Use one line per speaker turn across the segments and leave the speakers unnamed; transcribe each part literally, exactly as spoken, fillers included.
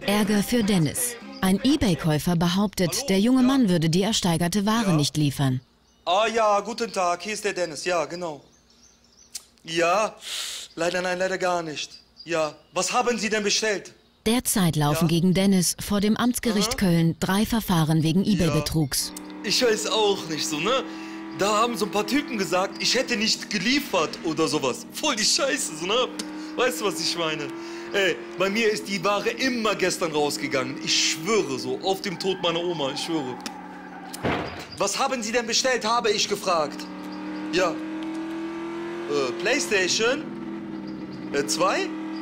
Ärger für Dennis. Ein eBay-Käufer behauptet, der junge Mann würde die ersteigerte Ware
Ja.
nicht liefern.
Ah ja, guten Tag, hier ist der Dennis, ja, genau. Ja, leider nein, leider gar nicht. Ja, was haben Sie denn bestellt?
Derzeit laufen
Ja.
gegen Dennis vor dem Amtsgericht
Aha.
Köln drei Verfahren wegen eBay-Betrugs.
Ich weiß auch nicht so, ne? Da haben so ein paar Typen gesagt, ich hätte nicht geliefert oder sowas. Voll die Scheiße, so, ne? Weißt du, was ich meine? Ey, bei mir ist die Ware immer gestern rausgegangen. Ich schwöre so, auf dem Tod meiner Oma, ich schwöre. Was haben Sie denn bestellt, habe ich gefragt. Ja. Äh, Playstation? Äh, zwei?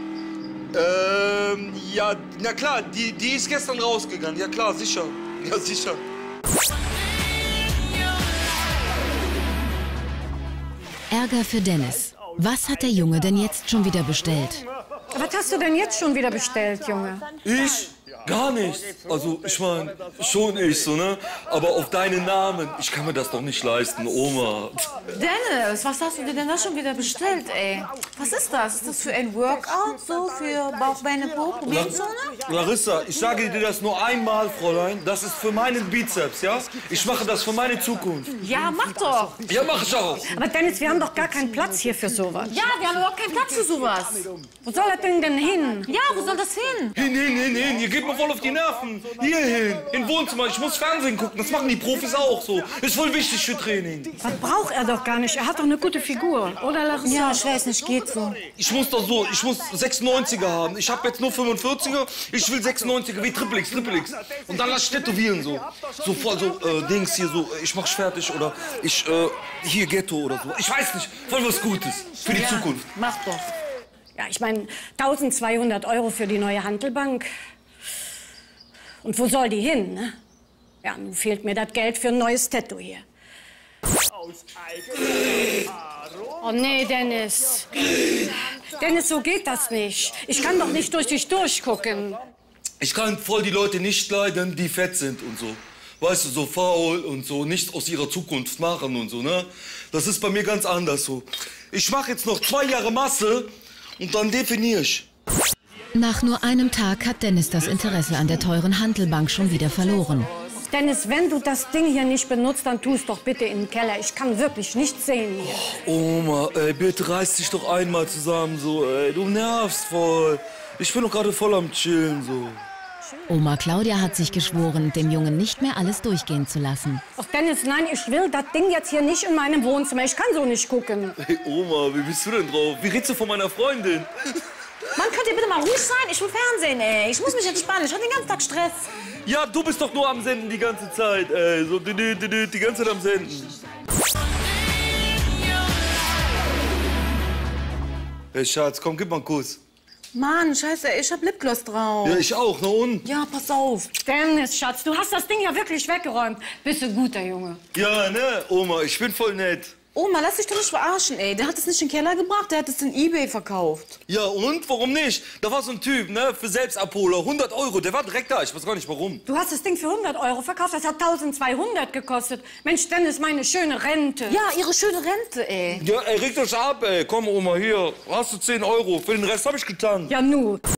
Ähm, ja, na klar, die, die ist gestern rausgegangen. Ja klar, sicher. Ja, sicher.
Ärger für Dennis. Was hat der Junge denn jetzt schon wieder bestellt?
Was hast du denn jetzt schon wieder bestellt, Junge?
Ich? Gar nichts. Also, ich meine, schon ich so, ne? Aber auf deinen Namen, ich kann mir das doch nicht leisten, Oma.
Dennis, was hast du dir denn da schon wieder bestellt, ey? Was ist das? Ist das für ein Workout, so für Bauch, Beine, Po, Problemzone?
Larissa, ich sage dir das nur einmal, Fräulein. Das ist für meinen Bizeps, ja? Ich mache das für meine Zukunft.
Ja, mach doch.
Ja, mach ich auch.
Aber Dennis, wir haben doch gar keinen Platz hier für sowas.
Ja, wir haben überhaupt keinen Platz für sowas.
Wo soll das Ding denn hin?
Ja, wo soll das hin?
Hin, hin, hin, hin. Ihr geht mir voll auf die Nerven. Hier hin, in Wohnzimmer. Ich muss Fernsehen gucken. Das machen die Profis auch so. Ist voll wichtig für Training.
Das braucht er doch gar nicht. Er hat doch eine gute Figur, oder Larissa?
Ja, ich weiß nicht, geht so.
Ich muss doch so, ich muss sechsundneunziger haben. Ich habe jetzt nur fünfundvierziger. Ich will sechsundneunziger wie Triple X, Triple X. Und dann lass ich tätowieren so. So voll so äh, Dings hier so, äh, ich mach's fertig oder ich, äh, hier Ghetto oder so. Ich weiß nicht, voll was Gutes für die
Ja,
Zukunft.
mach doch.
Ja, ich meine, eintausendzweihundert Euro für die neue Handelbank. Und wo soll die hin, ne? Ja, nun fehlt mir das Geld für ein neues Tattoo hier. Oh nee, Dennis. Dennis, so geht das nicht. Ich kann doch nicht durch dich durchgucken.
Ich kann voll die Leute nicht leiden, die fett sind und so. Weißt du, so faul und so, nichts aus ihrer Zukunft machen und so, ne? Das ist bei mir ganz anders so. Ich mache jetzt noch zwei Jahre Masse und dann definiere ich.
Nach nur einem Tag hat Dennis das Interesse an der teuren Handelbank schon wieder verloren.
Dennis, wenn du das Ding hier nicht benutzt, dann tu es doch bitte in den Keller. Ich kann wirklich nichts sehen hier.
Oma, ey, bitte reiß dich doch einmal zusammen so, ey. Du nervst voll. Ich bin doch gerade voll am Chillen so.
Oma Claudia hat sich geschworen, dem Jungen nicht mehr alles durchgehen zu lassen.
Ach Dennis, nein, ich will das Ding jetzt hier nicht in meinem Wohnzimmer. Ich kann so nicht gucken.
Hey Oma, wie bist du denn drauf? Wie redest du von meiner Freundin?
Mann, könnt ihr bitte mal ruhig sein? Ich will Fernsehen, ey. Ich muss mich entspannen. Ich hab den ganzen Tag Stress.
Ja, du bist doch nur am Senden die ganze Zeit, ey. So, die, die, die, die ganze Zeit am Senden. Hey Schatz, komm, gib mal einen Kuss.
Mann, scheiße, ich hab Lipgloss drauf.
Ja, ich auch, na und?
Ja, pass auf.
Dennis, Schatz, du hast das Ding ja wirklich weggeräumt. Bist du guter Junge.
Ja, ne, Oma, ich bin voll nett.
Oma, lass dich doch nicht verarschen, ey. Der hat es nicht in den Keller gebracht, der hat es in eBay verkauft.
Ja, und? Warum nicht? Da war so ein Typ, ne, für Selbstabholer, hundert Euro. Der war direkt da, ich weiß gar nicht warum.
Du hast das Ding für hundert Euro verkauft, das hat eintausendzweihundert gekostet. Mensch, Dennis, meine schöne Rente.
Ja, ihre schöne Rente, ey.
Ja, ey, regt euch ab, ey. Komm, Oma, hier, hast du zehn Euro. Für den Rest hab ich getan.
Ja, nu.